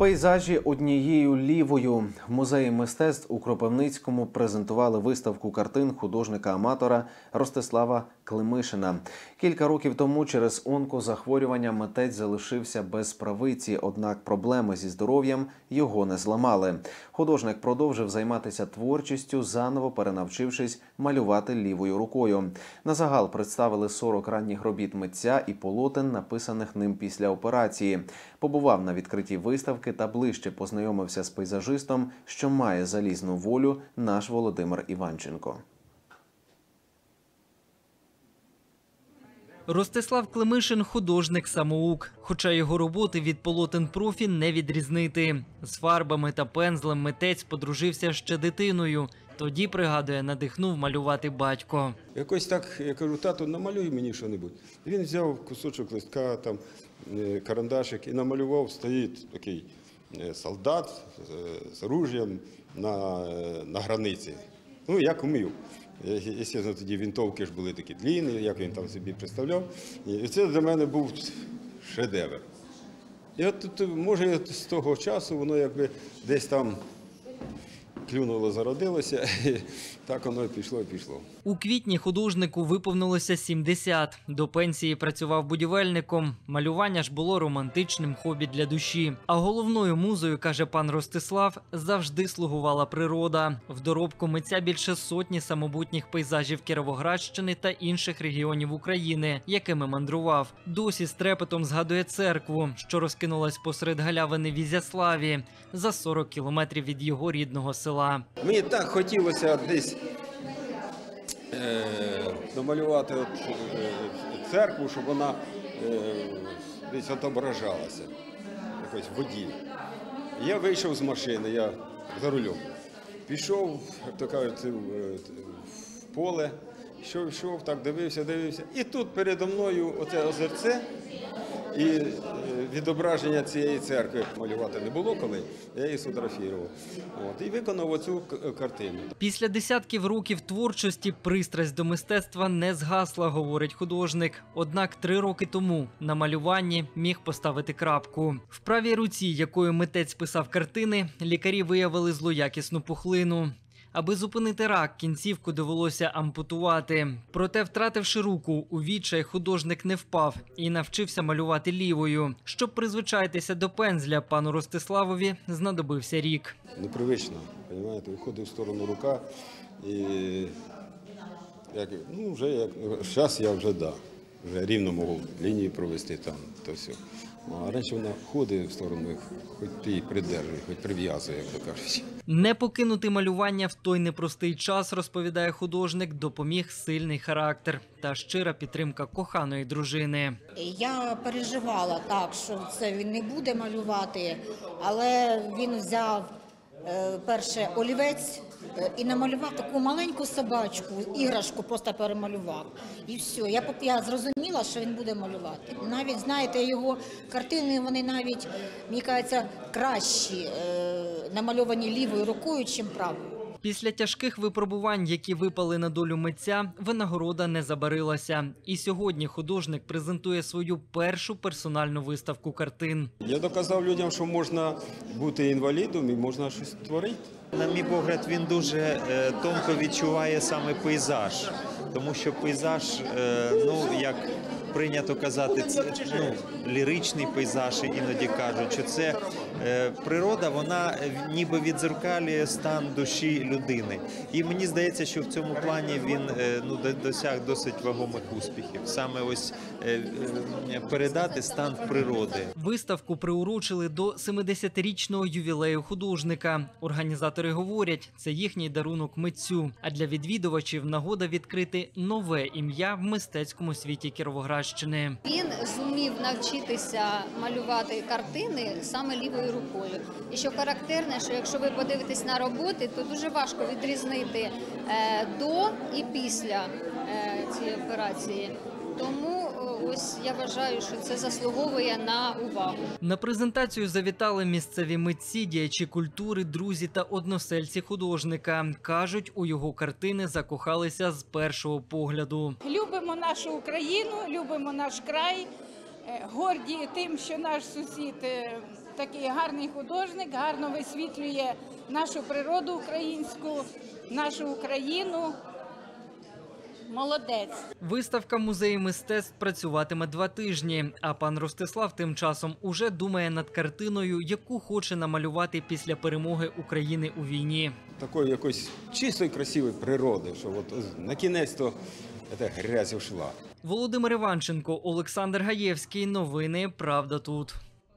Пейзажі однією лівою. В музеї мистецтв у Кропивницькому презентували виставку картин художника-аматора Ростислава Климишина. Кілька років тому через онкозахворювання митець залишився без правиці, однак проблеми зі здоров'ям його не зламали. Художник продовжив займатися творчістю, заново перенавчившись малювати лівою рукою. Назагал представили 40 ранніх робіт митця і полотен, написаних ним після операції. Побував на відкритті виставки та ближче познайомився з пейзажистом, що має залізну волю, наш Володимир Іванченко. Ростислав Климишин – художник-самоук, хоча його роботи від полотен профі не відрізнити. З фарбами та пензлем митець подружився ще дитиною. Тоді, пригадує, надихнув малювати батько. Якось так, я кажу, тату, намалюй мені щось. Він взяв кусочок листка, там, карандашик і намалював, стоїть такий солдат з ружьем на границі. Ну, як вмів. Звісно, тоді винтовки ж були такі длинні, як він там собі представляв. І це для мене був шедевр. І от, може, з того часу воно якби десь там клюнуло, зародилося, і так воно і пішло. У квітні художнику виповнилося 70. До пенсії працював будівельником. Малювання ж було романтичним хобі для душі. А головною музою, каже пан Ростислав, завжди слугувала природа. В доробку митця більше сотні самобутніх пейзажів Кіровоградщини та інших регіонів України, якими мандрував. Досі з трепетом згадує церкву, що розкинулась посеред галявини в Ізяславі, за 40 кілометрів від його рідного села. Мені так хотілося десь намалювати церкву, щоб вона десь відображалася якось в воді. Я вийшов з машини, я за рулем. Пішов, як то кажуть, в поле, йшов, так дивився. І тут передо мною оце озерце і відображення цієї церкви. Малювати не було коли, я її сфотографував. І виконав оцю картину. Після десятків років творчості пристрасть до мистецтва не згасла, говорить художник. Однак 3 роки тому на малюванні міг поставити крапку. В правій руці, якою митець писав картини, лікарі виявили злоякісну пухлину. Аби зупинити рак, кінцівку довелося ампутувати. Проте, втративши руку, у відчай художник не впав і навчився малювати лівою. Щоб призвичаїтися до пензля, пану Ростиславові знадобився рік. Непривично, розумієте, виходить в сторону рука і зараз я вже вже рівно можу лінії провести там, то все. А раніше вона ходить в сторону, хоч ти її придержує, хоч прив'язує, як то кажуть. Не покинути малювання в той непростий час, розповідає художник, допоміг сильний характер та щира підтримка коханої дружини. Я переживала так, що це він не буде малювати, але він взяв перше олівець і намалював таку маленьку собачку, іграшку просто перемалював. І все, я зрозуміла, що він буде малювати. Навіть, знаєте, його картини, вони навіть, мені кажеться, кращі, намальовані лівою рукою, ніж правою. Після тяжких випробувань, які випали на долю митця, винагорода не забарилася. І сьогодні художник презентує свою першу персональну виставку картин. Я доказав людям, що можна бути інвалідом і можна щось творити. На мій погляд, він дуже тонко відчуває саме пейзаж. Тому що пейзаж, як прийнято казати, ліричний пейзаж, іноді кажуть, що це природа, вона ніби віддзеркалює стан душі людини. І мені здається, що в цьому плані він досяг досить вагомих успіхів. Саме ось передати стан природи. Виставку приурочили до 70-річного ювілею художника. Організатори говорять, це їхній дарунок митцю. А для відвідувачів нагода відкрити нове ім'я в мистецькому світі Кіровоградщини. Він зумів навчитися малювати картини саме лівою рукою. І що характерне, що якщо ви подивитесь на роботи, то дуже важко відрізнити до і після цієї операції. Тому ось я вважаю, що це заслуговує на увагу. На презентацію завітали місцеві митці, діячі культури, друзі та односельці художника. Кажуть, у його картини закохалися з першого погляду. Любимо нашу Україну, любимо наш край, горді тим, що наш сусід такий гарний художник, гарно висвітлює нашу природу українську, нашу Україну. Молодець. Виставка музею мистецтв працюватиме 2 тижні, а пан Ростислав тим часом уже думає над картиною, яку хоче намалювати після перемоги України у війні. Такої якоїсь чистої, красивої природи, що от на кінець-то ця грязь ушла. Володимир Іванченко, Олександр Гаєвський. Новини «Правда тут».